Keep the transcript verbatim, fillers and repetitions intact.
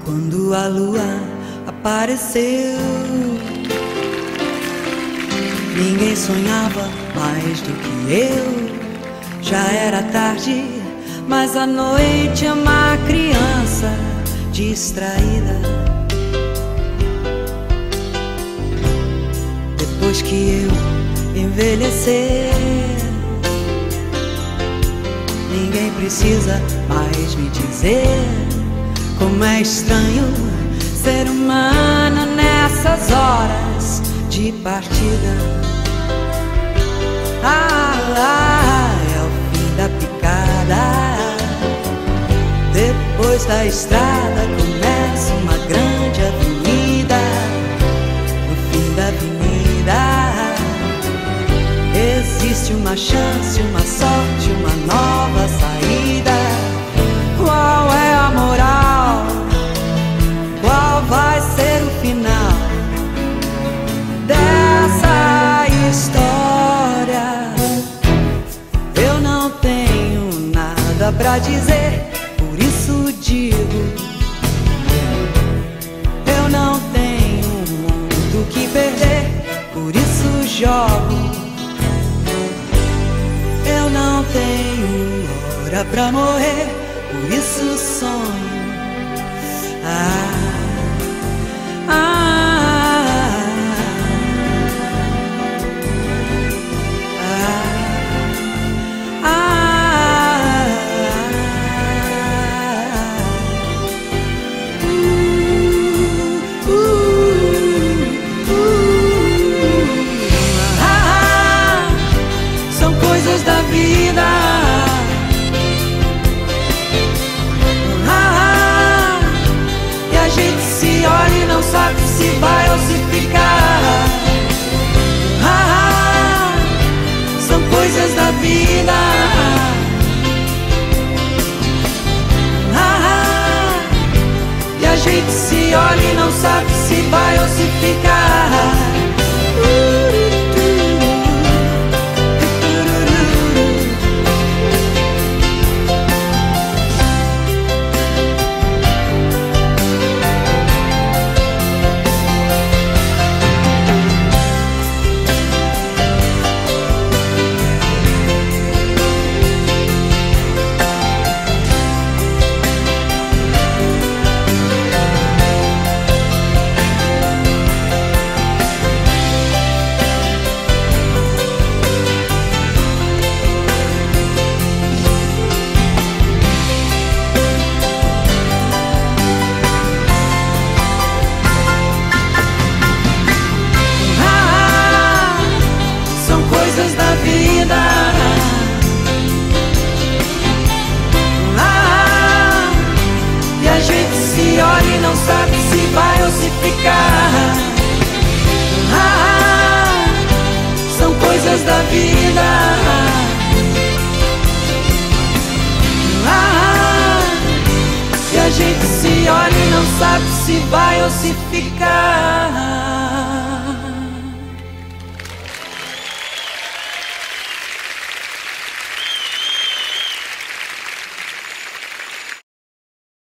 Quando a lua apareceu, ninguém sonhava mais do que eu. Já era tarde, mas a noite é uma criança distraída. Depois que eu envelhecer, ninguém precisa mais me dizer como é estranho ser humano nessas horas de partida. Ah, ah, é o fim da picada. Depois da estrada começa uma grande avenida. No fim da avenida existe uma chance, uma sorte, uma nova saída. Qual é a moral? Qual vai ser o final dessa história? Eu não tenho nada pra dizer, por isso digo: eu não tenho um mundo que perder, por isso jogo. Eu não tenho hora pra morrer, por isso sonho. Ah, ah, ah, ah, uh, uh, uh, ah, são coisas da vida. Olha e não sabe se vai ou se ficar. Ah, são coisas da vida. Ah, e a gente se olha e não sabe se vai ou se ficar. Coisas da vida. Ah, e a gente se olha e não sabe se vai ou se ficar. Ah, são coisas da vida. Ah, e a gente se olha e não sabe se vai ou se ficar.